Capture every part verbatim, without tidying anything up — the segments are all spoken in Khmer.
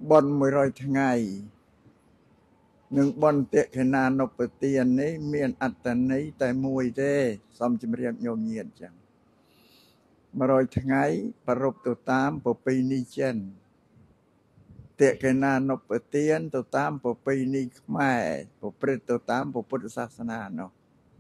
บอนมวยรอยทั้งไงหนึ่งบอนเตะขนานนปเตียนนี้เมียนอัตตนี้แต่มวยเด้สมจิมเรียบโยมเงียนจังมารอยทั้งไงปรบตัวตามปปีนิเจนเตะขนานนปเตียนตัวตามปปีนิแม่ปเปรตตัวตามปพุทธศาสนาเนาะ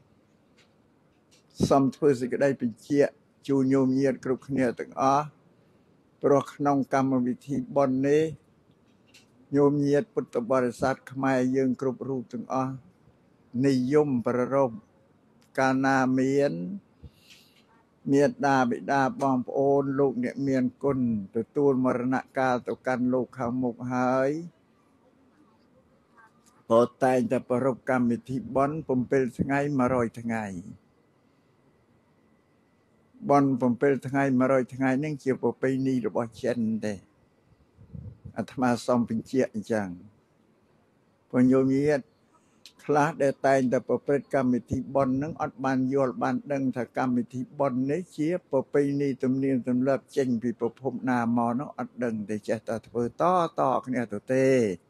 สมทวสิกได้เป็นเจียจูโยมเงียนกรุขเนียตึงอ๋อปรกนองกรรมวิธีบอนนี้โยมเงียดพุทธบริษัทขมายยังกรุบรูตึงอ๋อนิยมประรบการนาเมียนเมียดาบิดาบองโอนลูกเนี่ยเมียนกุลตัวตูนมรณะกาตกันลูกข้าวมุกหายพอแต่งแต่ประรบกรรมวิธีบอนผมเป็นทั้งไงมารอยทั้งไงบอนผมเป็นทั้งไงมารอยทั้งไงนั่งเกี่ยวกับไปนี่หรือว่าเช่นเดอาตมาซอมเป็นเจียจังพอโยมเงียดคลาดได้แต่งแต่ประพฤติกรรมวิธีบอนนึงอัดบานโยลบานดังถ้ากรรมวิธีบอนนี้เชี่ยประเพณีตำเนียมตำรับเจงพิประพมนามอนึงอัดดังแต่เจตเพื่อต่อต่อเนี่ยตัวเต้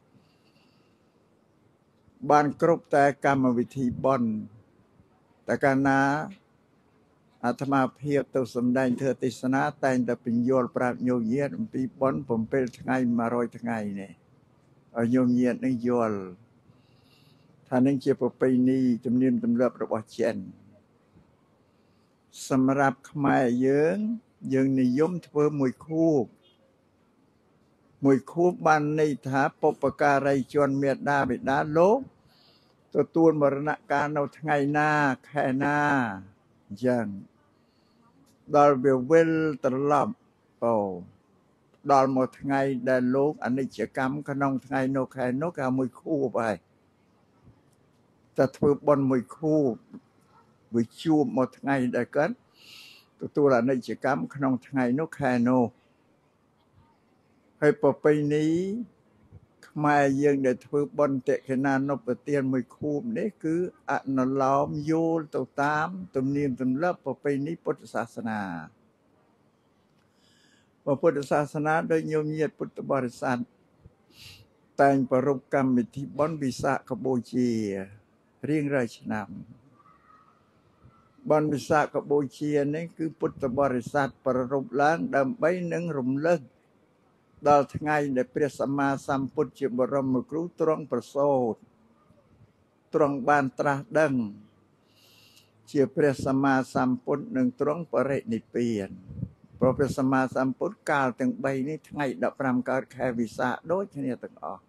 บานกรบแต่กรรมวิธีบอนแต่การนาอาตมาเพียบตัวสมได้เธอติสนาแต่งแต่เป็นโยลปราบโยเยียนปีบอนผมเป็นทั้งไงมารอยทั้งไงเนี่ยเอาโยเยียนนึกโยลท่านั่งเกี่ยวกับไปนี่จำเนียนตำรับระบาดเชนสำหรับขมายเยิงยังนิยมเพื่อมวยคู่มวยคู่บันในถาปปการัยจวนเมียดาบิดาโลกตัวตูนมรณะการเอาทั้งไงหน้าแค่หน้ายังดอลเบลเวลตลอดโอ้ดอลหมดทั้งไงได้โลกอันนี้จะกรรมขนองทั้งไงโนแค่นกเอามวยคู่ไปจะถือบนมวยคู่วิจูหมดไงได้กันตัวตัวละในกิจกรรมขนมไงนกแคโนให้ปไปนี้ขมายยังได้ถือบนเตะขนานนปเตียนมวยคู่นี่คืออันล้อมโยลตัวตามตุมเนียมตุมเลิบปไปนี้พุทธศาสนาพระพุทธศาสนาโดยโยมเยียดพุทธบริษัทแต่งประรบกรรมวิธีบอนวิสาขบูชีเรียงราชนามบอนวิสาขบูชีนี่คือพุทธบริษัทประรบล้างดำใบหนึ่งรำลึกดอลทั้งไงในพระสัมมาสัมพุทธบรมครูตรองประโสดตรองบานตราดังเชื่อพระสัมมาสัมพุทธหนึ่งตรองปรินิพพานเพราะพระสัมมาสัมพุทธกล่าวถึงใบนี้ทั้งไงดับรำการแค่วิสาโดยที่นี่ต่างออก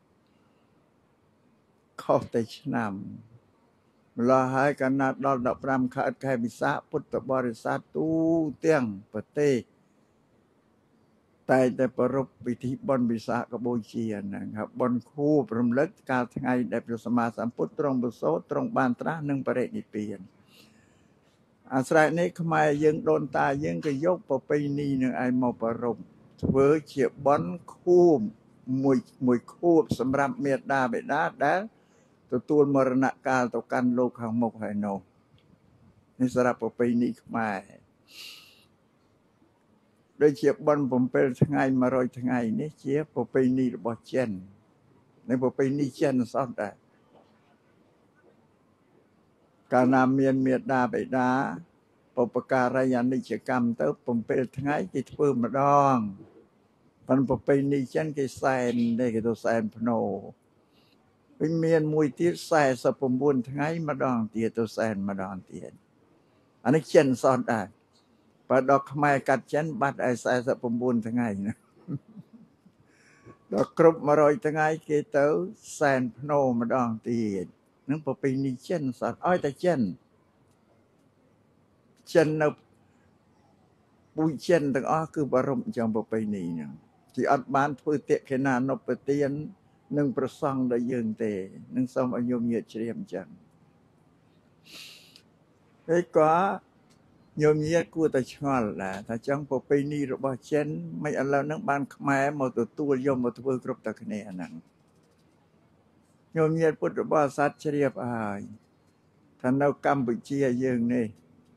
เข้าแต่ชนำลาหายกันนัดดอลดับรำขาดแค่วิสาพุทธบริษัทตู้เตียงประเทศแต่แต่ประรบวิธีบอนวิสาขบูชีนะครับบอนคู่พรมเล็กกาทั้งไงได้พระสัมมาสัมพุทธตรงบุโสตรงบานตราหนึ่งปรินิพพานอาศัยนี้ขมายยังโดนตายังก็ยกปไปนีหนึ่งไอมาประรบเวอเฉียบบอนคู่มวยมวยคู่สำหรับเมียดาเบดาได้ตัวตูนมรณะกาลตัวกันโลกขังมกไฮโนนี่สำหรับปไปนีขมายโดยเฉียบบอนผมเป็นทั้งไงมารอยทั้งไงนี่เฉียบปไปนีบอเชนในปไปนีเชนซ้อนได้การนำเมียนเมียดาเบดาปปการยันนิจกรรมเติบผมเป็นทั้งไงที่เพิ่มมาดองมันปไปนีเชนกี่แสนได้กี่ตัวแสนพโนเป็นเมียนมวยที่แสนสปมบุญทั้งไงมาดองเตียตัวแสนมาดองเตียนอันนี้เชนซ้อนได้ปดอกไม้กัดเช่นบัดไอแสนสปมบุญทั้งไงนะดอกครบมารอยทั้งไงกี่ตัวแสนพโนมาดองเตียนนึกปไปนีเชนซ้อนอ้อยแต่เชนเช่นนับปุยเช่นต่างอ้อคือบรมจังปไปนีเนี่ยที่อัดบ้านพื้นเตะขนานนปเตียนหนึ่งประสังได้ยืนเตะหนึ่งสมอายุเงียดเฉียมจังไอ้ก็โยมเงียดกูแต่ชงอลแหละถ้าจังปไปนีระบาเช่นไม่อันแล้วนักบ้านขมายมาตัวตัวยมมาตัวกรบตะคะแนนนั่งโยมเงียดพุทธบาสัตเฉียบอายท่านเอากรรมบุญเชียยืงนี่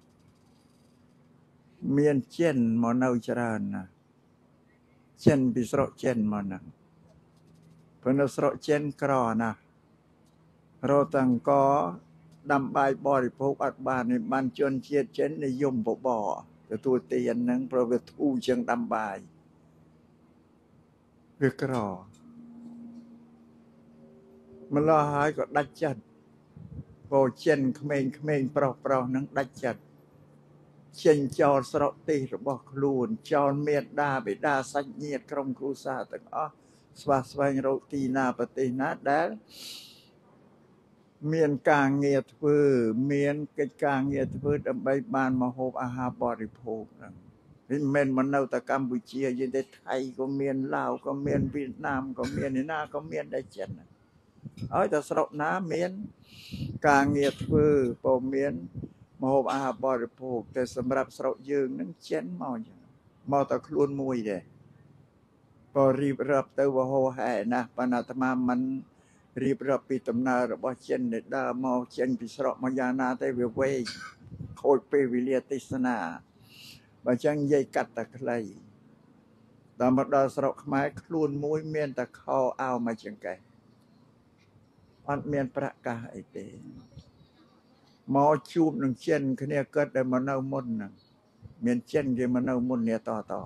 เมียนเช่นมอนาจรานนะเช่นปิสระเช่นมอนังเพิ่นสระเจนกรอนะเราตั้งก็ดำใบบริโภคอัดบานในบ้านจนเชียดเจนในยมบ่บ่แต่ตัวเตียนนั้นเพราะว่าทูเชียงดำใบเพื่อกรอมันละหายก็ดัดจัดพอเช่นเขมงเขมงเปล่าเปล่านั้นดัดจัดเช่นจอสระตีระบอกครูนจอเมียดดาไปดาสัญเนียกรมครูซาตั้งอ๋อสวาสวายโรตีนาปฏินาได้เมียนกางเงียดพื้เมียนกิจกางเงียดพื้ดำใบบานมาโฮบอาหารบริโภคนั่นเป็นเมียนมันเอาแต่กัมพูชียันได้ไทยก็เมียนลาวก็เมียนเวียดนามก็เมียนในหน้าก็เมียนได้เช่นเอาแต่สระน้ำเมียนกางเงียดพื้ปมเมียนมาโฮบอาหารบริโภคแต่สำหรับสระยืงนั้นเช่นมออย่างมอตะคลุนมวยเด้พอรีบรับเตวโฮแห่นะปนาตมามันรีบรับปีตำนาระบเช่นเดดามอเช่นพิสระมายานาได้เวเวโคยเปวิเลียติสนาบางจังยัยกัดตะไคลตามบดาสระไม้คลุนมวยเมียนตะเขาเอามาจังไกอันเมียนประกาศไอเตมอชูบหนึ่งเช่นคะเนียเกิดได้มาเน่ามุนนะเมียนเช่นเกมาเน่ามุนเนี่ยต่อต่อ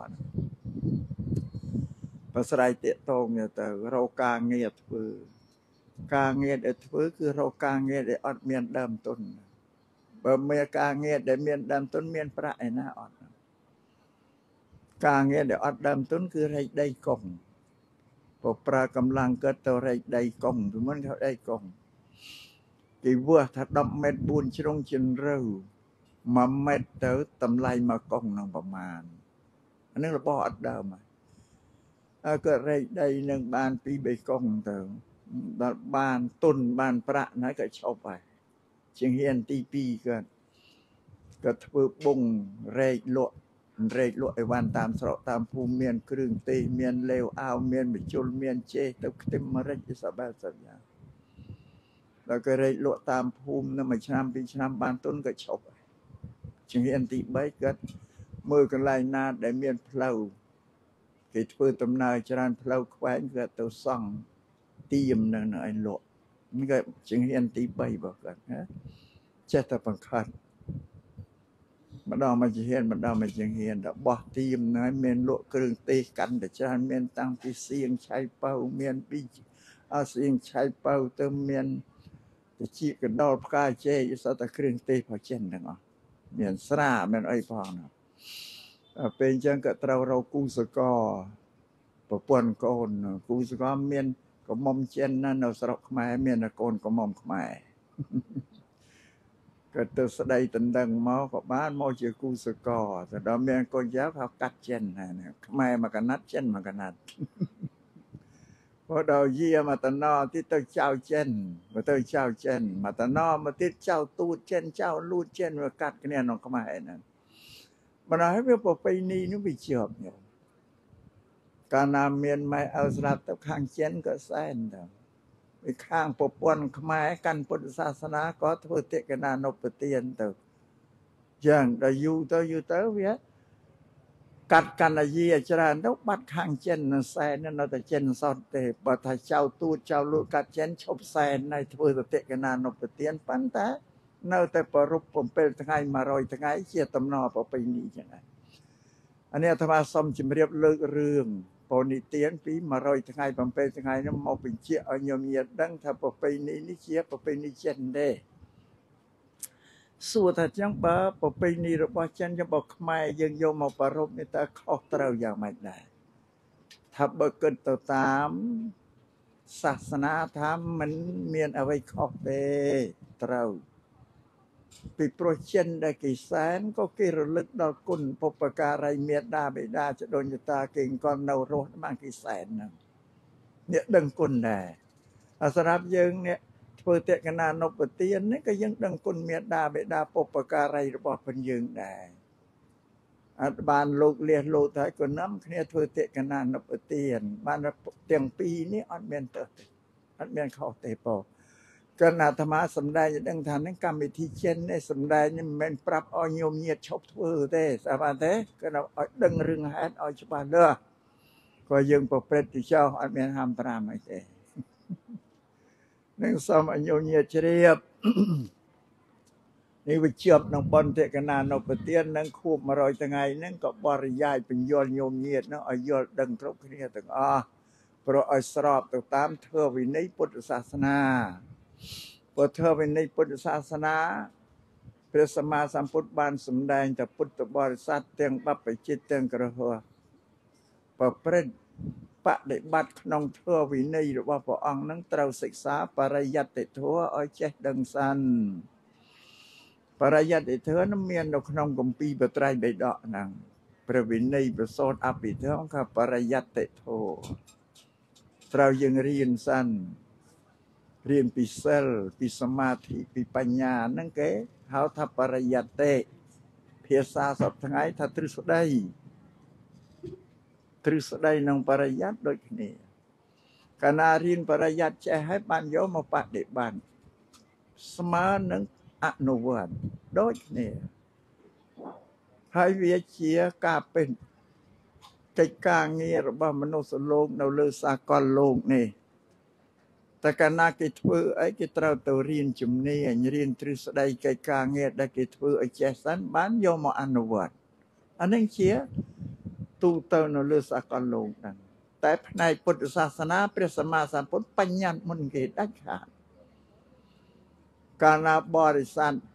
ภาษาไทยเตะตรงเนี่ยแต่เรากางเงียดฝือกางเงียดเอ็ดฝือคือเรากางเงียดได้อดเมียนดำต้นเมื่อเมียกางเงียดได้เมียนดำต้นเมียนพระไอ้หน้าอดกางเงียดได้อดดำต้นคือไรได้กงพอปลากำลังเกิดตัวไรได้กงถึงมันเขาได้กงกี่วัวถ้าดำเม็ดบุญชงชินเร็วมาเม็ดเต๋อตำไลมากงนั่งประมาณอันนี้เราบอกอัดเดิมเกิดไรได้หนึ่งบานปีใบกงเต๋อบ้านต้นบ้านพระนั่นก็ชอบไปเชียงเฮียนตีปีกันก็ทบบุ้งเรยลวดเรยลวดไอวันตามสระตามภูมิเมียนครึ่งตีเมียนเลวอ้าวเมียนบิจุลเมียนเจตกติมมะเร็งอิสบาสัญญาแล้วก็เรยลวดตามภูมินั่นมาชามปีชามบ้านต้นก็ชอบไปเชียงเฮียนตีใบกันมือกันไล่นาได้เมียนเพลากิจพื้นตำนายจรันเพลาแขวนก็ตัวซ่องตีมนั่นไอ้โลนี่ก็จึงเห็นตีใบบอกกันฮะเจ้าตะปังคัดมาดอมาจะเห็นมาดอมาจึงเห็นดอกบ่ตีมนะเมียนโลกรึงตีกันแต่จรันเมียนตั้งปีเสียงใช้เป่าเมียนปีอาเสียงใช้เป่าเติมเมียนจะชี้กันดอลพกาเจยสัตว์ครึ่งตีพอเช่นนั่นอ๋อเมียนสระเมียนไอ้พองนะเป็นจังกะเราเรากูสกอปะปวนโกนกูสกอเมียนก็มอมเช่นนั่นเราสระขมายเมียนโกนก็มอมขมายก็ตัวสดายตันดังมอกับบ้านมอเจกูสกอแต่ดอเมียนโกนยับเขากัดเช่นนะขมายมากันนัดเช่นมากันนัดพอเราเยี่ยมาตนอที่ตัวเจ้าเช่นมาตัวเจ้าเช่นมาตนอมาที่เจ้าตูดเช่นเจ้าลูดเช่นมากัดกันเนี่ยน้องขมายนั่นมันให้เพื่อปกไปนี่นึกไปเชื่อมเนี่ยการนำเมียนไม่เอาสลับตับข้างเช่นก็แสนเดิมไปข้างปกป้องขมายกันพุทธศาสนาก็ทวเตกันนานปเตียนเติมอย่างได้อยู่เตออยู่เตอเวียกัดกันอะไรยี่จรานุบัดข้างเช่นนั่นแสนนั่นเราแต่เช่นสอนเตะบัดเจ้าตูเจ้าลูกกัดเช่นชอบแสนในทวเตกันนานปเตียนปันแต่เน่าแต่ปรุปผมเป็นทั้งไงมารอยทั้งไงเชี่ยตำนอปไปนี่จังไงอันนี้ธรรมะสมจิมเรียบเลิกเรื่องปนิเตียนปีมารอยทั้งไงผมเป็นทั้งไงนั่นมองเป็นเชี่ยเอาโยมเยียดดังถ้าปไปนี่นี่เชี่ยปไปนี่เช่นเด้ส่วนถ้าจังบ้าปไปนี่เราบอกฉันจะบอกไม่ยังโยมมาปรบนี่แต่ข้อเตาอย่างไม่ได้ถ้าเบิกเกินตัวตามศาสนาธรรมมันเมียนเอาไว้ข้อเตเตาปีโปรเชนได้กี่แสนก็กี่ระลึกดอกกุนปปการายเมียดาเบดาจะโดนจะตาเก่งก่อนเราโรดมากกี่แสนนึงเนี่ยดังกุนได้อาสรับยังเนี่ยเปิดเตะกันนานนปเตียนนี่ก็ยังดังกุนเมียดาเบดาปปการายระบอบเป็นยังได้อัตบานโลกเลียนโลท้ายก็น้ำเนี่ยเปิดเตะกันนานนปเตียนบ้านเตียงปีนี้อันเมียนเตออันเมียนเข้าเตะปอก็นาธรรมะสำได้จะดังทานนั่งกรรมวิธีเช่นในสำได้นี่มันปรับเอาโยมเงียดชอบทั่วเต้สบายเต้ก็เราดังเรื่องฮันเอาฉบับเด้อก็ยังประพฤติเจ้าอันเป็นห้ามตรามไม่เต้นั่งซ้ำอันโยเนียเรียบนี่วิเชียบนังบอลเทกนานปเตียนนั่งคูบมารอยตั้งไงนั่งก็บริยายเป็นยนโยมเนียนั่งอายอดังครบគ្នាទាំងអស់ព្រោះឲ្យស្របទៅតាមធម៌វិន័យពុទ្ធសាសនាព្រោះធម៌វិន័យពុទ្ធសាសនាព្រះសម្មាសម្ពុទ្ធបានសម្ដែងតែពុទ្ធបរិស័ទទាំងបព្វជិតទាំងក្រហមប្រព្រឹត្តបដិបត្តិក្នុងធម៌វិន័យរបស់ព្រះអង្គនឹងត្រូវសិក្សាបរិយត្តិធម៌ឲ្យចេះដឹងសិនបរិយត្តិធម៌នឹងមាននៅក្នុងគម្ពីរបត្រៃបិដកហ្នឹងព្រះវិន័យប្រសូតអភិធម្មថាបរិយត្តិធម៌ត្រូវយើងរៀនសិនរៀនពីសិលពីសមាធិពីបញ្ញាហ្នឹងគេហៅថាបរិយត្តិភាសាសពថ្ងៃថាទ្រឹស្ដីទ្រឹស្ដីនឹងបរិយត្តិដូចគ្នាកាលណារៀនបរិយត្តិចេះហើយបានយកមកបដិបត្តិស្មើនឹងអនុវត្តដូចគ្នាហើយវាជាការเป็นកិច្ចការងាររបស់មនុស្សលោកនៅលើសាកលលោកនេះតែកាលណាគេធ្វើអីគេត្រូវទៅរៀនជំនាញរៀនទ្រឹស្ដីកិច្ចការងារដែលគេធ្វើឲ្យចេះសិនបានយកមកអនុវត្តអានឹងជាទូទៅនៅលើសាកលលោកហ្នឹងតែផ្នែកពុទ្ធសាសនាព្រះសម្មាសម្ពុទ្ធបញ្ញត្តិមុនគេដាច់ខាតកាលណាបរិស័ទ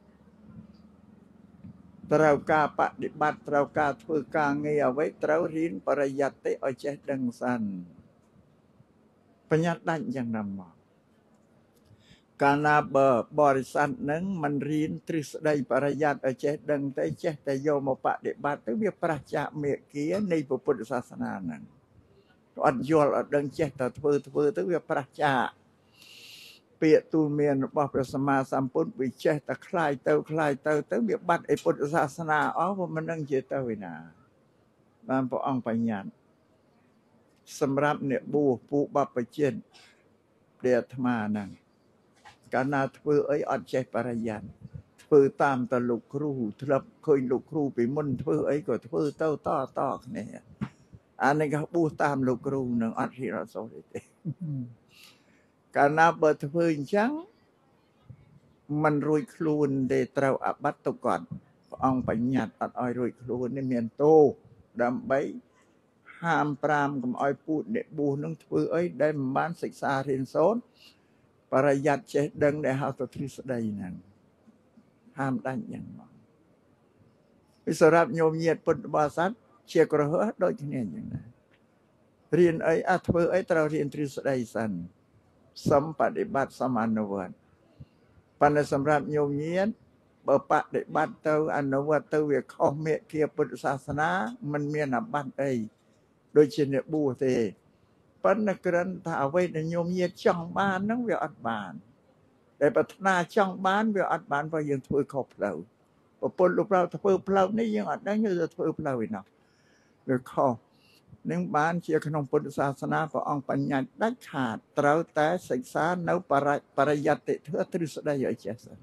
ត្រូវការបដិបត្តិត្រូវការធ្វើការងារអ្វីត្រូវរៀនបរិយត្តិឲ្យចេះដឹងសិនបញ្ញត្តិដាច់យ៉ាងណាមកកាលណាបើបរិស័ទនឹងមិនរៀនទ្រឹស្ដីបរិយត្តិឲ្យចេះដឹងទៅចេះតែយកមកបដិបត្តិទៅវាប្រឆាចមេគានៃពុទ្ធសាសនាហ្នឹងអត់យល់អត់ដឹងចេះតែធ្វើធ្វើទៅវាប្រឆាចពាក្យទូលមានរបស់ព្រះសម្មាសម្ពុទ្ធវាចេះតែคล้ายទៅคล้ายទៅទៅវាបាត់ឯពុទ្ធសាសនាអស់វាមិនដឹងជាទៅឯណាបានព្រះអង្គបញ្ញត្តិសម្រាប់អ្នកបួសពូបព្វជិតព្រះអាត្មាហ្នឹងកាលណាធ្វើអីអត់ចេះបរិយត្តិធ្វើតាមតលោកគ្រូធ្លាប់ឃើញលោកគ្រូពីមុនធ្វើអីក៏ធ្វើទៅតតគ្នាអានេះក៏បួសតាមលោកគ្រូនឹងអត់រៀនអត់សូវទេកាលណាបើធ្វើអញ្ចឹងมันរួចខ្លួនទេត្រូវអាបត្តិទុក្ខព្រះអង្គបញ្ញត្តិអត់ឲ្យរួចខ្លួននេះមានទោសដើម្បីហាមប្រាមកុំឲ្យពូជអ្នកបួសនឹងធ្វើអីដែលមិនបានសិក្សារៀនសូត្របរិយត្តិចេះដឹងដែលហៅទៅទ្រឹស្ដីហ្នឹងហាមដាច់យ៉ាងមកពីសម្រាប់ញោមញាតិពុទ្ធបរិស័ទជាក្រហមដូចគ្នាយ៉ាងណារៀនអីអាធ្វើអីត្រូវរៀនទ្រឹស្ដីសិនសំបដិបត្តិសមអនុវត្តប៉ុន្តែសម្រាប់ញោមញាតិបើបដិបត្តិទៅអនុវត្តទៅវាខុសមេគាពុទ្ធសាសនាมันមានអាបត្តិអីដូចជាអ្នកបួសទេប៉ុន្តែគ្រាន់ថាអ្វីដែលញោមញាតិចង់បានហ្នឹងវាអត់បានតែប្រាថ្នាចង់បានវាអត់បានព្រោះយើងធ្វើខុសផ្លូវប្រពន្ធលោកប្រៅធ្វើផ្លូវនេះយើងអត់ដឹងយើងទៅធ្វើផ្លូវឯណោះវាខុសនឹងបានជាក្នុងពុទ្ធសាសនាព្រះអង្គបញ្ញត្តិដាច់ខាតត្រូវតែសិក្សានៅបរិបរិយត្តិធម៌ទ្រឹស្ដីឲ្យចេះសិន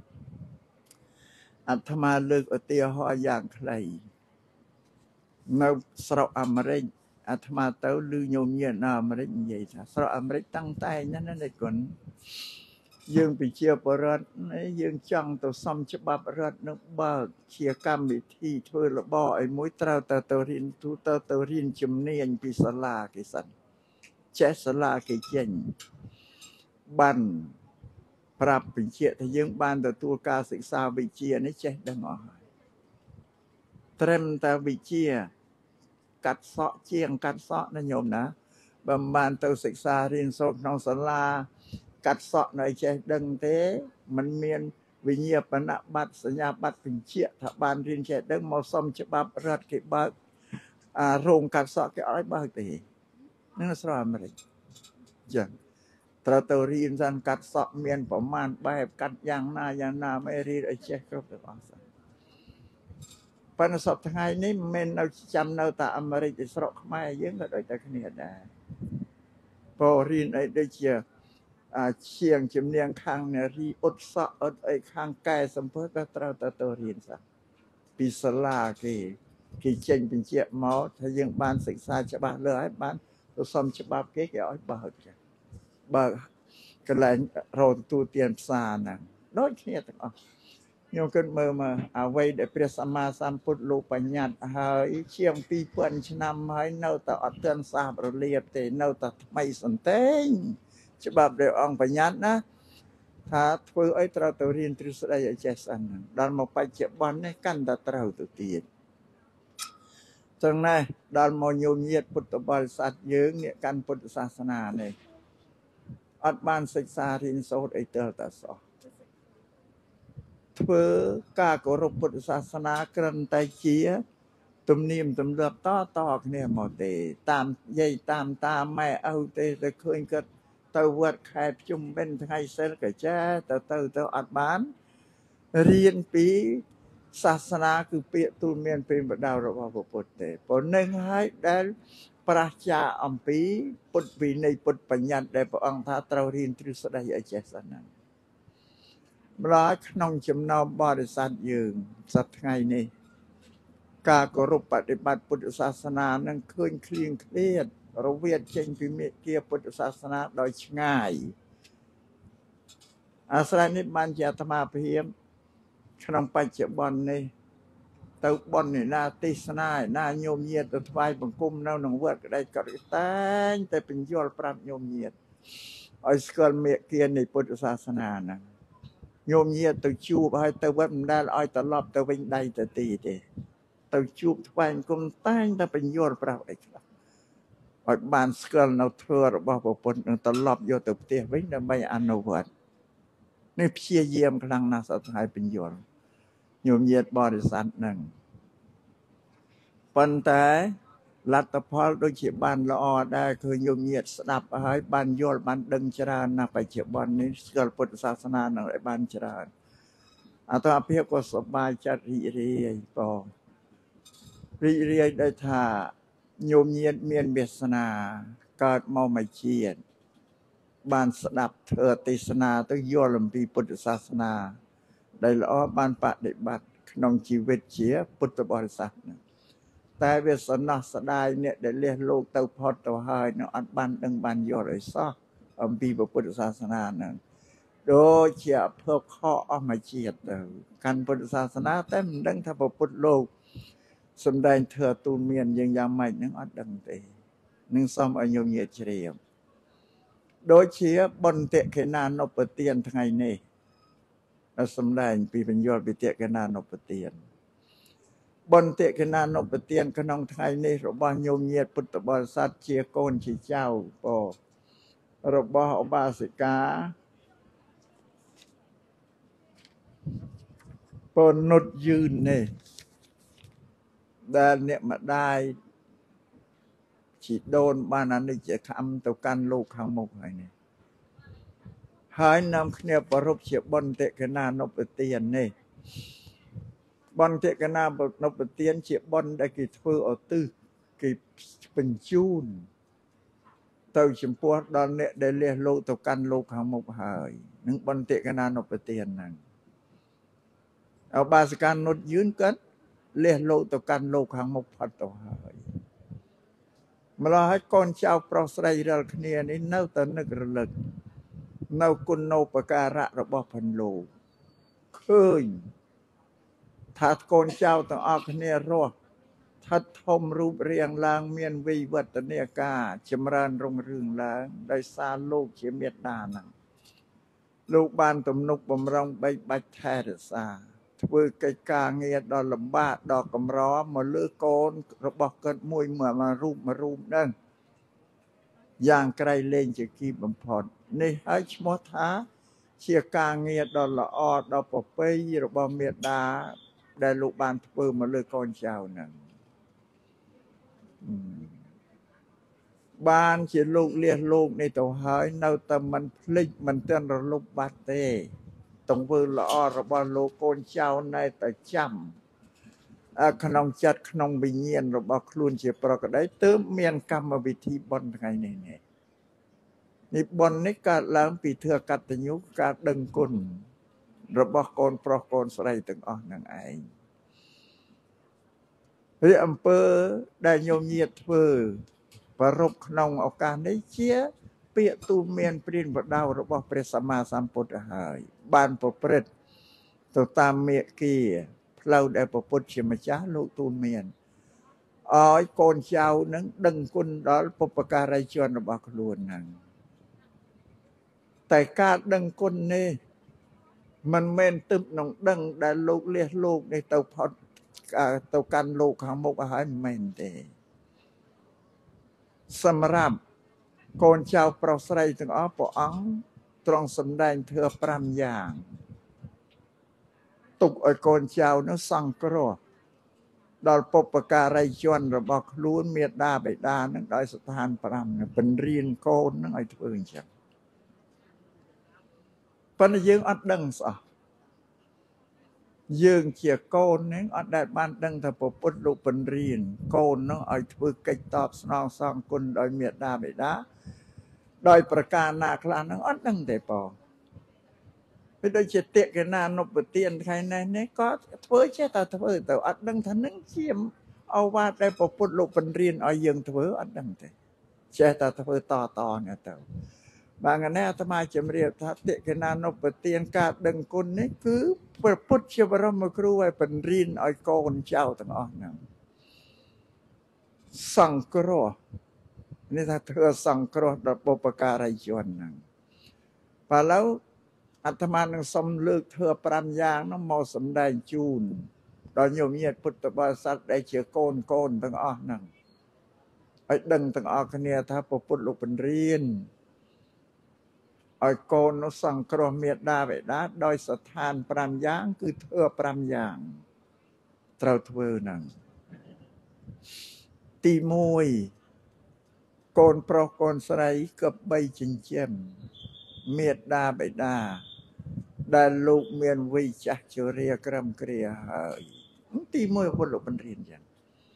អាត្មាលើកឧទាហរណ៍យ៉ាងខ្លីនៅស្រុកអាមេរិកអាត្មាទៅឮញោមញាតិនៅអាមេរិកនិយាយថាស្រុកអាមេរិកតាំងតែហ្នឹងណាគុណយើងប្រជាពលរដ្ឋយើងចង់ទៅសំច្បាប់រដ្ឋនឹងបើកជាកម្មវិធីធ្វើរបរឲ្យមួយត្រូវទៅទៅរៀនទូទៅទៅរៀនជំនាញពីសាលាគេសិនចេះសាលាគេចេញបានប្រាប់បញ្ជាក់ថាយើងបានទទួលការសិក្សាវិជ្ជានេះចេះដឹងអស់ហើយត្រឹមតែវិជ្ជាកាត់សក់ជាងកាត់សក់ណាញោមណាបើមិនបានទៅសិក្សារៀនសូត្រក្នុងសាលាកាត់សក់នៅចេះដឹងទេมันមានវិញ្ញាបនបត្រសញ្ញាបត្របញ្ជាក់ថាបានរៀនចេះដឹងមកសុំច្បាប់រដ្ឋគេបើកអារោងកាត់សក់គេអត់ឲ្យបើកទេនឹងស្រុកអាមេរិកចឹងត្រូវទៅរៀនសិនកាត់សក់មានប្រមាណបែបកាត់យ៉ាងណាយ៉ាងណាមិនរៀនឲ្យចេះគ្រប់ទាំងអស់សិនប៉ុន្តែសពថ្ងៃនេះមិនមែននៅចាំនៅតែអាមេរិកឯស្រុកខ្មែរយើងក៏ដូចតែគ្នាដែរព្រោះរៀនអីដូចជាអាជាងជំនាញខាងនារីអ៊ុតសក់អ៊ុតអីខាងកែសម្ពើក៏ត្រូវទៅទៅរៀនសោះពីសាលាគេគេចេញបញ្ជាក់មកថាយើងបានសិក្សាច្បាស់លើហើយបានទៅសុំច្បាប់គេគេឲ្យបើកចាបើកន្លែងរោទូទានផ្សារហ្នឹងដូចគ្នាទាំងអស់ខ្ញុំគិតមើលមកអ្វីដែលព្រះសម្មាសម្ពុទ្ធលោកបញ្ញត្តិហើយជាងពីរពាន់ឆ្នាំហើយនៅតែអត់ទាន់សាបរលាបទេនៅតែថ្មីសន្តែងច្បាប់ដែលអង្គបញ្ញត្តិណាថាធ្វើអីត្រូវទៅរៀនទ្រឹស្ដីឲ្យចេះស្អិនហ្នឹងដល់មកបច្ចុប្បន្ននេះកាន់តែត្រូវទៅទៀតចឹងណាដល់មកញោមញាតពុទ្ធបរិស័ទយើងអ្នកកាន់ពុទ្ធសាសនានេះអត់បានសិក្សារៀនសូត្រអីទើបតែសោះធ្វើការគោរពពុទ្ធសាសនាគ្រាន់តែជាទំនៀមទម្លាប់តតគ្នាមកទេតាមយាយតាមតាម៉ែឪទេទៅឃើញគាត់ទៅវត្តខែភ្ជុំបិណ្ឌថ្ងៃសិលក៏ចាទៅទៅទៅអត់បានរៀនពីសាសនាគឺពាក្យទូលមានពេលបដៅរបស់ព្រះពុទ្ធទេប៉ុណ្្នឹងហើយដែលប្រាជ្ញាអំពីពុទ្ធវិន័យពុទ្ធបញ្ញត្តិដែលព្រះអង្គថាត្រូវរៀនទ្រឹស្ដីឲ្យចេះសិនហ្នឹងម្ល៉េះក្នុងចំណោមបរិស័ទយើងសប្តាហ៍ថ្ងៃនេះការគោរពបដិបត្តិពុទ្ធសាសនានឹងឃើញឃ្លៀងឃ្លាតរវាទចេញពីមេគាពុទ្ធសាសនាដោយឆ្ងាយអាស្រ័យនេះបានជាអាត្មាភាពក្នុងបច្ចុប្បន្ននេះទៅបន់ឯណាទេសនាឯណាញោមញាតទៅថ្វាយបង្គំនៅក្នុងវត្តក្តីក៏តែងតែបញ្យល់ប្រាប់ញោមញាតឲ្យស្គាល់មេគានៃពុទ្ធសាសនាហ្នឹងញោមញាតទៅជួបហើយទៅវត្តមិនដែលឲ្យត្រឡប់ទៅវិញដៃទៅទីទេទៅជួបថ្វាយបង្គំតែងតែបញ្យល់ប្រាប់អីខ្លះឲ្យបានស្គាល់នៅធម៌របស់ព្រះពុទ្ធនឹងត្រឡប់យកទៅផ្ទះវិញដើម្បីអនុវត្តនេះព្យាយាមខ្លាំងណាស់សត្វហើយបញ្យល់ញោមញាតបរិស័ទហ្នឹងប៉ុន្តែលទ្ធផលដូចជាបានល្អដែរគឺញោមញាតស្ដាប់ហើយបានយល់បានដឹងច្រើនណាស់បច្ចុប្បន្ននេះស្គាល់ពុទ្ធសាសនានឹងឲ្យបានច្រើនអាត្មាភាពក៏សប្បាយចិត្តរីករាយបងរីករាយដែលថាញោមញាតមានវាសនាកើតមកមួយជាតិបានស្ដាប់ធម៌ទេសនាទៅយល់អំពីពុទ្ធសាសនាដែលល្អបានបដិបត្តិក្នុងជីវិតជាពុទ្ធបរិស័ទហ្នឹងតែវាសំណោះស្ដាយអ្នកដែលលះលោកទៅផុតទៅហើយនឹងអត់បានដឹងបានយល់អីសោះអំពីពុទ្ធសាសនាហ្នឹងដូចជាអភពខអស់មួយជាតិទៅកាន់ពុទ្ធសាសនាតែមិនដឹងថាពុទ្ធលោកសំដែងធម៌ទូលមានយ៉ាងយ៉ាងម៉េចហ្នឹងអត់ដឹងទេនឹងសូមឲ្យញោមញាតជ្រាបដូចជាបុណ្យតិខេណានុបទានថ្ងៃនេះសំដែងពីបញ្យល់ពីតិខេណានុបទានបុណ្យតិខេណានុបទានក្នុងថ្ងៃនេះរបស់ញោមញាតពុទ្ធបរិស័ទជាកូនជាចៅពរបស់ឧបាសិកាពនុតយឺននេះដែលអ្នកម្ដាយជីដូនបានអនិច្ចកម្មទៅកាន់លោកខាងមុខហើយនេះហើយនាំគ្នាប្រពជាបុណ្យតិខេណានុបទាននេះបុណ្យតិខេណានុបទានជាបុណ្យដែលគេធ្វើឧទ្ទិសគេបញ្ជូនទៅចំពោះដល់អ្នកដែលលះលោកទៅកាន់លោកខាងមុខហើយនឹងបុណ្យតិខេណានុបទានហ្នឹងឧបាសិកានុតយឺនគាត់លះលោកទៅកាន់លោកខាងមុខផុតទៅហើយម្ល៉េះហើយកូនចៅប្រុសស្រីរាល់គ្នានេះនៅតែនឹករលឹកនៅគុណូបការៈរបស់ផាន់លោកឃើញថាកូនចៅទាំងអស់គ្នារស់ថិតធំរូបរាងឡើងមានវិវឌ្ឍនាការចម្រើនរុងរឿងឡើងដោយសារលោកជាមេត្តាហ្នឹងលោកបានទំនុកបំរុងបីបាច់ថែរក្សាធ្វើកិច្ចការងារដ៏លំបាកដ៏កម្រមកលើកូនរបស់គាត់មួយមួយរូបមួយរូបហ្នឹងយ៉ាងក្រៃលែងជាគីបំផុតនេះហើយឈ្មោះថាជាការងារដ៏ល្អដ៏ប្រពៃរបស់មេត្តាដែលលោកបានធ្វើមកលើកូនចៅហ្នឹងបានជាលោកលះលោកនេះទៅហើយនៅតែមិនភ្លេចមិនទាន់រលត់បាត់ទេទង្វើល្អរបស់លោកកូនចៅនៅតែចាំក្នុងចិត្តក្នុងវិញ្ញាណរបស់ខ្លួនជាប្រកដីទើបមានកម្មវិធីបុណ្យថ្ងៃនេះនេះនេះបុណ្យនេះកើតឡើងពីធម៌កតញ្ញូការដឹងគុណរបស់កូនប្រុសកូនស្រីទាំងអស់នឹងឯងរីអំពើដែលញោមញាតធ្វើប្ររពក្នុងឱកាសនេះជាเปียตูเมียนปรินบดาวរបស់ព្រះសម្មាសម្ពុទ្ធហើយបានប្រព្រឹត្តទៅតាមមេគាផ្លូវដែលព្រះពុទ្ធជាម្ចាស់លោកទូលមានឲ្យកូនចៅនឹងដឹងគុណដល់បុព្វការីជនរបស់ខ្លួនហ្នឹងតែការដឹងគុណនេះមិនមែនទឹបក្នុងដឹងដែលលោកលះលោកនេះទៅផុតទៅកាន់លោកខាងមុខហើយមិនមែនទេសម្រាប់កូនចៅប្រុសស្រីទាំងអស់ព្រះអង្គទ្រង់សម្ដែងធ្វើប្រាំយ៉ាងទុកឲ្យកូនចៅនោះសង្គ្រោះដល់បុព្វការីជនរបស់ខ្លួនមេដាបិតានឹងដោយស្ថានប្រាំនឹងបញ្រៀនកូននឹងឲ្យធ្វើអញ្ចឹងប៉ុន្តែយើងអត់ដឹងស្អស់យើងជាកូននឹងអត់ដែលបានដឹងថាព្រះពុទ្ធលោកបញ្រៀនកូននឹងឲ្យធ្វើកិច្ចតបស្នងសងគុណដោយមេដាបិតាដោយប្រការណាខ្លះនឹងអត់ដឹងទេបងវាដូចជាតិកណានុបទានខែនេះនេះក៏ធ្វើចេះតែធ្វើទៅអត់ដឹងថានឹងជាអវ៉ាដែលព្រះពុទ្ធលោកបញ្រៀនឲ្យយើងធ្វើអត់ដឹងទេចេះតែធ្វើតតនេះទៅបាទថ្ងៃនេះអាត្មាជំរាបថាតិកណានុបទានការដឹងគុណនេះគឺព្រះពុទ្ធជាបរមគ្រូឲ្យបញ្រៀនឲ្យកូនចៅទាំងអស់ហ្នឹងសង្គ្រោះនេះថាធ្វើសង្គ្រោះដល់បុព្វការីជនហ្នឹងបាទឥឡូវអាត្មានឹងសូមលើកធ្វើប្រាំយ៉ាងនោះមកសម្ដែងជូនដល់ញោមញាតិពុទ្ធបរិស័ទដែលជាកូនកូនទាំងអស់ហ្នឹងឲ្យដឹងទាំងអស់គ្នាថាព្រះពុទ្ធលោកបញ្រៀនឲ្យកូននោះសង្គ្រោះមេដាបិតាដោយស្ថានប្រាំយ៉ាងគឺធ្វើប្រាំយ៉ាងត្រូវធ្វើហ្នឹងទីមួយ កូនប្រុសកូនស្រីក៏បីចិញ្ចឹមមេដាបិតាដែលលោកមានវ័យចាស់ជរាក្រឹមគ្រាហើយទីមួយពុទ្ធលោកបញ្រៀនចឹង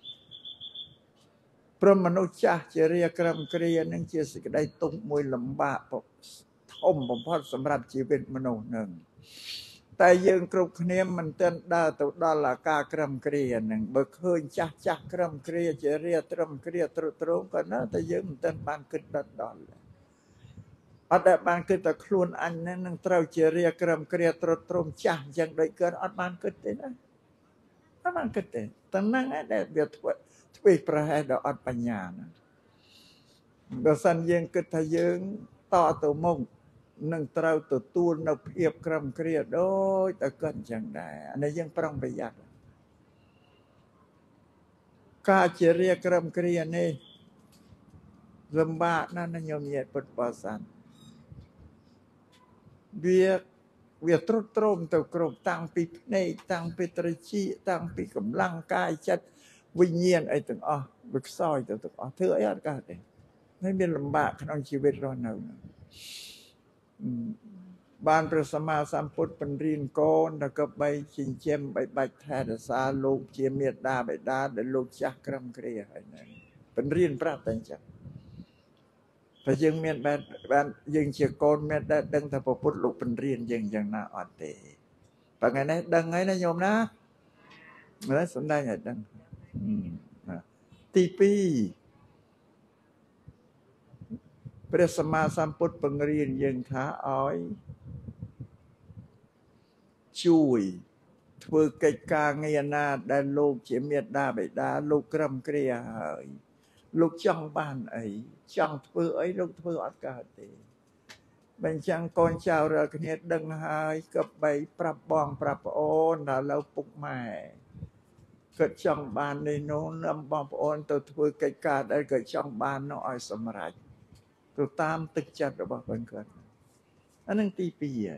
ព្រមមនុស្សចាស់ជរាក្រឹមគ្រានឹងជាសេចក្តីទុក្ខមួយលំបាកធំបំផុតសម្រាប់ជីវិតមនុស្សនឹងតែយើងគ្រប់គ្នាមិនទាន់ដើរទៅដល់អាការក្រឹមគ្រានឹងបើឃើញចាស់ចាស់ក្រឹមគ្រាជរាត្រឹមគ្រាទ្រុឌទ្រោមក៏នៅតែយើងមិនទាន់បានគិតដល់ដល់អត់ដែលបានគិតតែខ្លួនអញហ្នឹងនឹងត្រូវជារាក្រឹមគ្រាទ្រុឌទ្រោមចាស់អញ្ចឹងដូចកើតអត់បានគិតទេណាអត់បានគិតទេតែហ្នឹងឯងដែលវាធ្វើធ្វើប្រហែលដល់អត់បញ្ញាណាបើសិនយើងគិតថាយើងតទៅមុខនឹងត្រូវទទួលនៅភាពក្រឹមគ្រាដូចតែគាត់អញ្ចឹងដែរអានេះយើងប្រុងប្រយ័ត្នការជារាក្រឹមគ្រានេះលំបាកណាស់ណាញោមញាតិពុទ្ធបរិស័ទវាវាទ្រុឌទ្រោមទៅគ្រប់តាំងពីភ្នែកតាំងពីត្រចៀកតាំងពីកម្លាំងកាយចិត្តវិញ្ញាណអីទាំងអស់វាខ្សោយទៅទាំងអស់ធ្វើអីអត់កើតទេនេះមានលំបាកក្នុងជីវិតរស់នៅបានព្រះសម្មាសម្ពុទ្ធបញ្រៀនកូនដល់ក៏បីចិញ្ចឹមបីបាច់ថែរក្សាលោកជាមេដាបិតាដែលលោកចាស់ក្រឹមគ្រាហើយហ្នឹងបញ្រៀនប្រាប់តែអញ្ចឹងតែយើងមានបានបានយើងជាកូនមានដែលដឹងថាព្រះពុទ្ធលោកបញ្រៀនយើងយ៉ាងណាអត់ទេបើថ្ងៃនេះដឹងហើយណាញោមណាមើលសំដែងឲ្យដឹងទីពីរព្រះសម្មាសម្ពុទ្ធបង្រៀនយើងថាឲ្យជួយធ្វើកិច្ចការងារណាដែលលោកជាមេដាបិតាលោកក្រឹមគ្រាហើយលោកចង់បានអីចង់ធ្វើអីលោកធ្វើអត់កើតទេបើអញ្ចឹងកូនចៅរាល់គ្នាដឹងហើយក៏បីប្រាប់បងប្រាប់ប្អូនដល់លើពុកម៉ែគាត់ចង់បាននេះនោះនាំបងប្អូនទៅធ្វើកិច្ចការដែលគាត់ចង់បាននោះឲ្យសម្រេចទៅតាមទឹកចិត្តរបស់បងគាត់អានឹងទីពីរ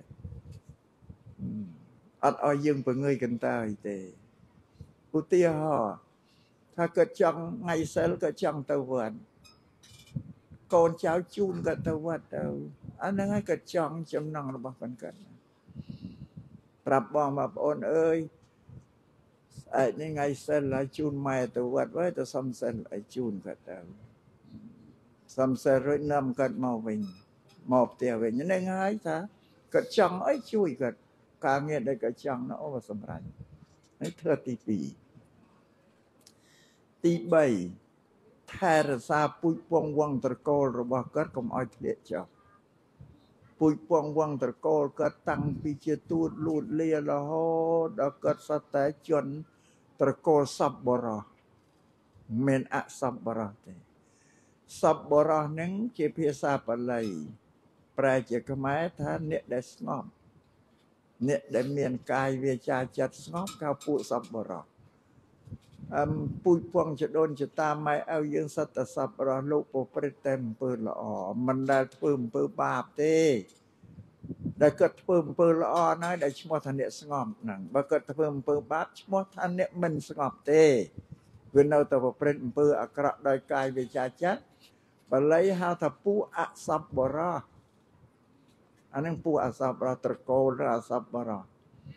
អត់ឲ្យយើងបង្ងើយកន្តើយទេឧទាហរណ៍ថាគាត់ចង់ថ្ងៃសិលគាត់ចង់ទៅវត្តកូនចៅជូនគាត់ទៅវត្តទៅអាហ្នឹងហើយគាត់ចង់ចំណងរបស់បងគាត់ប្រាប់បងប្អូនអើយស្អែកនេះថ្ងៃសិលហើយជូនម៉ែទៅវត្តវិញទៅសុំសិលឲ្យជូនគាត់ទៅសុំសិលរួចនាំគាត់មកវិញមកផ្ទះវិញហ្នឹងហើយថាគាត់ចង់អីជួយគាត់ការងារដែលគាត់ចង់នោះអូសម្រាប់នេះធ្វើទីពីរទីបីថែរក្សាពូជពងវង្សត្រកូលរបស់គាត់កុំឲ្យធ្លាក់ចុះពូជពងវង្សត្រកូលគាត់តាំងពីជាទូតលូតលារហូតដល់គាត់សតតែជន់ត្រកូលសពបរោះមិនអសពបរោះទេសពបរោះនឹងជាភាសាបាលីប្រែជាខ្មែរថាអ្នកដែលស្ងប់អ្នកដែលមានកាយវាចាចិត្តស្ងប់កៅពួកសពបរោះអឹមពូជពងចដូនចតាម៉ែឲ្យយើងសត្វតសពបរោះលោកប្រព្រឹត្តតែអំពើល្អមិនដែលធ្វើអំពើបាបទេដែលគាត់ធ្វើអំពើល្អណាស់ដែលឈ្មោះថាអ្នកស្ងប់ហ្នឹងបើគាត់ធ្វើអំពើបាបឈ្មោះថាអ្នកមិនស្ងប់ទេវានៅតែប្រព្រឹត្តអំពើអាក្រក់ដោយកាយវាចាចិត្តបាលីហៅថាពួកអសពបរោះអានឹងពួកអសពបរោះត្រកូលឬអសពបរោះ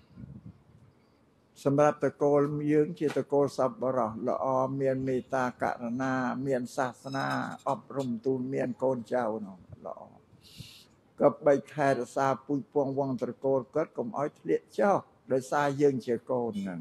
សម្រាប់ត្រកូលយើងជាត្រកូលសពបរោះល្អមានមេត្តាករុណាមានសាសនាអប់រំទូលមានកូនចៅនោះល្អក៏បីថែរក្សាពូជពងវង្សត្រកូលគាត់កុំឲ្យធ្លាក់ចុះដោយសារយើងជាកូនហ្នឹង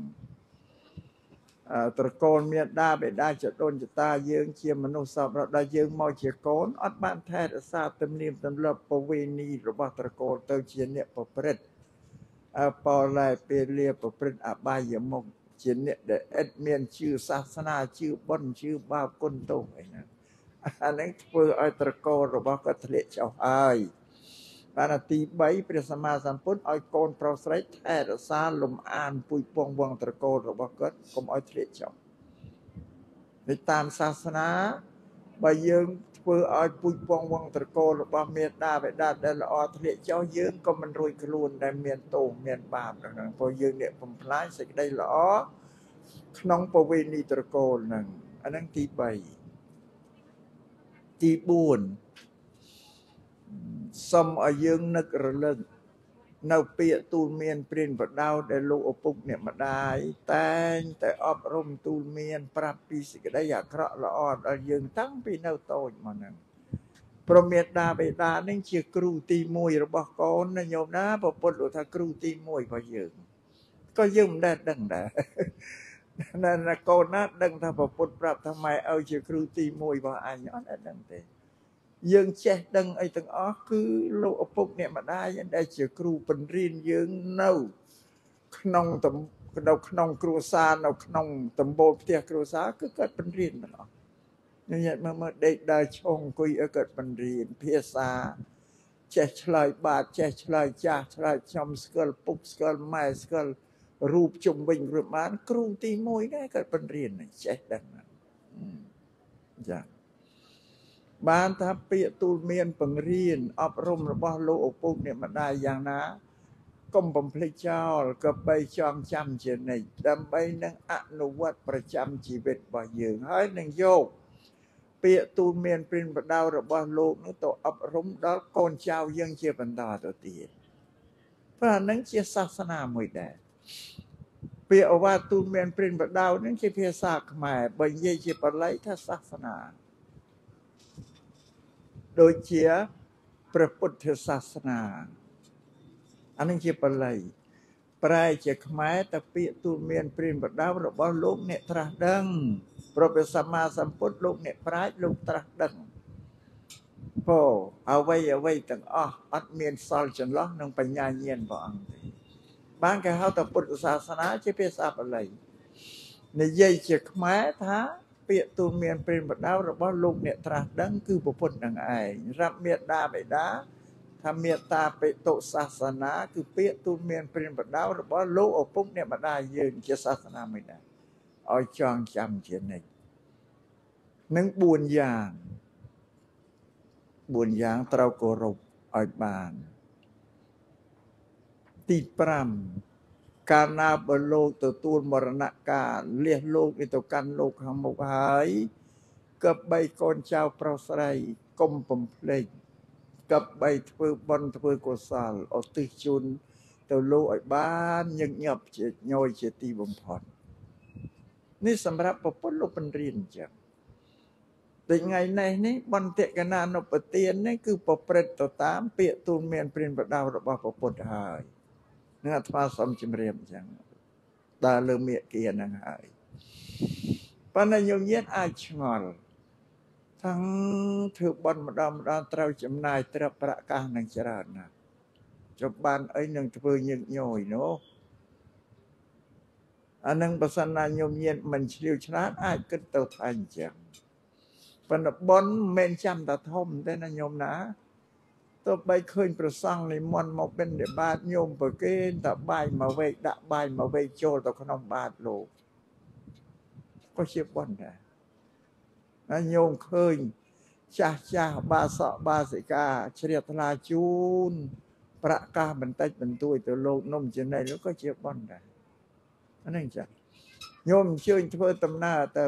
ត្រកូលមានដាបេដាចដូនចតាយើងជាមនុស្សសពដល់យើងមកជាកូនអត់បានថែរក្សាទំនៀមទម្លាប់ប្រវេណីរបស់ត្រកូលទៅជាអ្នកប្រព្រឹត្តអបលែពេលលាប្រព្រឹត្តអបាយមុខជាអ្នកដែលឥតមានជឿសាសនាជឿបុណ្យជឿបាបគុណទោសអីណាអានេះធ្វើឲ្យត្រកូលរបស់គាត់ធ្លាក់ចុះហើយបានទីបីព្រះសម្មាសម្ពុទ្ធឲ្យកូនប្រុសស្រីថែរក្សាលំអានពូជពងវង្សត្រកូលរបស់គាត់កុំឲ្យធ្លាក់ចុះនៅតាមសាសនាបើយើងធ្វើឲ្យពូជពងវង្សត្រកូលរបស់មេត្តាបិតាដែលល្អធ្លាក់ចុះយើងក៏មិនរួចខ្លួនដែលមានទោសមានបាបហ្នឹងព្រោះយើងអ្នកបំផ្លាញសេចក្តីល្អក្នុងប្រវេណីត្រកូលហ្នឹងអាហ្នឹងទីបីទីបួនសូមឲ្យយើងនឹករលឹកនៅពាក្យទូលមានព្រានប្រដៅដែលលោកឪពុកអ្នកម្ដាយតែងតែអប់រំទូលមានប្រាប់ពីសេចក្តីអាក្រក់ល្អដល់យើងតាំងពីនៅតូចមកហ្នឹងព្រមេត្តាបិតានឹងជាគ្រូទីមួយរបស់កូនណាញោមណាព្រះពុទ្ធថាគ្រូទីមួយរបស់យើងក៏យើងមិនដែលដឹងដែរណាកូនណាដឹងថាព្រះពុទ្ធប្រាប់ថាម៉ែឲ្យជាគ្រូទីមួយរបស់អញអត់ដឹងទេយើងចេះដឹងអីទាំងអស់គឺលោកឪពុកអ្នកម្ដាយដែលជាគ្រូបង្រៀនយើងនៅក្នុងនៅក្នុងគ្រួសារនៅក្នុងដំបូលផ្ទះគ្រួសារគឺគាត់បង្រៀនទាំងអស់ញ៉ាំមកដេកដើរឈងអង្គុយឲ្យគាត់បង្រៀនភាសាចេះឆ្លើយបាទចេះឆ្លើយចាស់ឆ្លើយខ្ញុំស្គាល់ពុកស្គាល់ម៉ែស្គាល់រូបជុំវិញរួចបានគ្រូទីមួយដែរគាត់បង្រៀនចេះដឹងចាបានថាពាក្យទូលមានបង្រៀនអប់រំរបស់លោកឪពុកអ្នកម្ដាយយ៉ាងណាកុំបំភ្លេចចោលក៏បីចងចាំជានិច្ចដើម្បីនឹងអនុវត្តប្រចាំជីវិតរបស់យើងហើយនឹងយកពាក្យទូលមានព្រានប្រដៅរបស់លោកនោះទៅអប់រំដល់កូនចៅយើងជាបន្តទៅទៀតព្រោះអានឹងជាសាសនាមួយដែរពាក្យអវាទទូលមានព្រានប្រដៅនឹងជាភាសាខ្មែរបើនិយាយជាបាលីថាសាសនាដូចជាព្រះពុទ្ធសាសនាអានឹងជាបាលីប្រែជាខ្មែរតែពាក្យទូលមានព្រានប្រដៅរបស់លោកអ្នកត្រាស់ដឹងព្រះសម្មាសម្ពុទ្ធលោកអ្នកប្រាជ្ញលោកត្រាស់ដឹងពោអ្វីអ្វីទាំងអស់អត់មានសល់ចន្លោះនឹងបញ្ញាញាណព្រះអង្គទេបានគេហៅថាពុទ្ធសាសនាជាភាសាបាលីនិយាយជាខ្មែរថាពាក្យទូលមានព្រានប្រដៅរបស់លោកអ្នកត្រាស់ដឹងគឺពុទ្ធនឹងឯងរាប់មេត្តាបិតាថាមេត្តាបិតុសាសនាគឺពាក្យទូលមានព្រានប្រដៅរបស់លោកឪពុកអ្នកម្ដាយយើងជាសាសនាមួយដែរឲ្យចងចាំជានិច្ចនឹងបួនយ៉ាងបួនយ៉ាងត្រូវគោរពឲ្យបានទីប្រាំកាលណាបើលោកទទួលមរណកាលលះលោកនេះទៅកាន់លោកខាងមុខហើយក៏បីកូនចៅប្រុសស្រីកុំបំភ្លេចក៏បីធ្វើបុណ្យធ្វើកុសលឧទ្ទិសជូនទៅលោកឲ្យបានញឹកញាប់ជាញយជាទីបំផុតនេះសម្រាប់ប្រពន្ធលោកបញ្រៀនអញ្ចឹងតែថ្ងៃនេះនេះបន្តិកណានុបទាននេះគឺប្រព្រឹត្តទៅតាមពាក្យទូលមានព្រានប្រដៅរបស់ព្រះពុទ្ធហើយនឹងអាត្មាសូមជម្រាបអញ្ចឹងដើរលើមេគាហ្នឹងហើយប៉ុន្តែញោមញាតអាចឆ្ងល់ทั้งถือบอนมาดามดามเตาจำนายตระประกาศนังจรานะจบบานไอ้หนึ่งทเวยึกย่อยเนาะอันนึงภาษณาโยมเย็นมันเชี่ยวชนะอาจก็เติบอันจังปนบอนเมนจำตาทมได้นะโยมนะตัวใบเคยประสังในมันมาเป็นเดบาดโยมเปเกนแต่ใบมาเวกดะใบมาเวกโจตัวขนมบาดโลกก็เชี่ยวบอนได้นะโยมเคยจ้าจ้าบาสะบาสิกาเฉลียตลาจูนประกาศบรรทัดบรรทุยตัวโลกนมเจนได้แล้วก็เชี่ยวบอนได้อันนั้นจ้ะโยมเชื่อเพื่อตำหน้าเต้า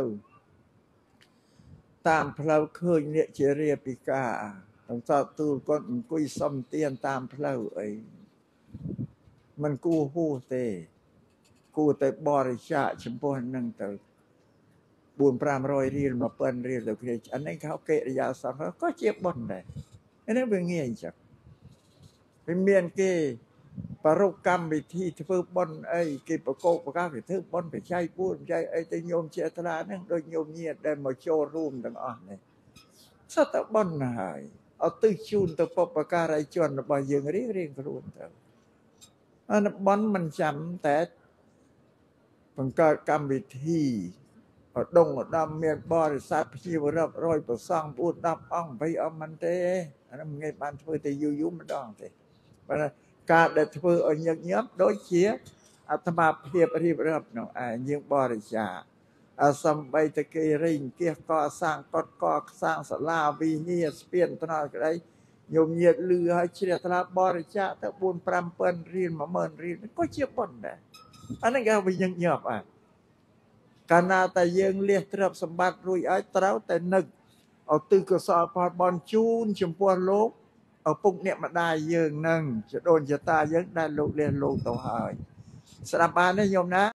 ตามพลาเคยเนี่ยเจเรียปิกาต้องสอบตูก้อนกุยซ้ำเตียนตามพลาไอ้มันกู้หู้เตกู้แต่บริจาคชมพูนั่งเต้าบุญปรามรอยเรียนมาเปิ้นเรียนแล้วคืออันนั้นเขาเกะยาสังก็เจ็บบนได้อันนั้นเป็นเงี้ยจ้ะเป็นเมียนเกปรุกรรมวิธีที่เพื่อบนไอ้กิปโกปก้าไปทึบบนไปใช้พูดใช้ไอ้แต่โยมเชตรานั่งโดยโยมเงียได้มาโชว์รูมต่างอ่อนเลยสัตบนหายเอาตื้อชูนตัวปปการไรจวนบอยยังเรียงเรียงกระดุนเถอะอันบนมันจำแต่มันก็กรรมวิธีดงดำเมียนบริษัทพิวรับร้อยประสังพูดนับอ่องไปเอามันเตะอันนั้นไงบ้านเพื่อแต่ยุยุมันดองเตะเพราะนั้นการเด็ดเพื่อเอาเงียบเงียบโดยเชี่ยอาตมาเพียบรีบรับน้องอ่ายิงบริจาคอาสมใบตะเกียริงเกี่ยก่อสร้างกอดก่อสร้างสลาวีเนียสเปียนตนาอะไรโยมเยียดเรือให้เชี่ยตลาบริจาคตะบุญปรำเปิ้นเรียนมาเมินเรียนก็เชี่ยบนได้อันนั้นก็ไปยังเงียบอ่ะการนาแต่ยังเลี้ยงเติบสมบัติรวยไอ้เต้าแต่นึกเอาตื้อกระสอบพอบอลจูนชมพูโลกเอาปุ๊กเนี่ยมาได้ยังนั่งจะโดนจะตายยังได้โลกเรียนโลกต่อหายสลับบานนะโยมนะ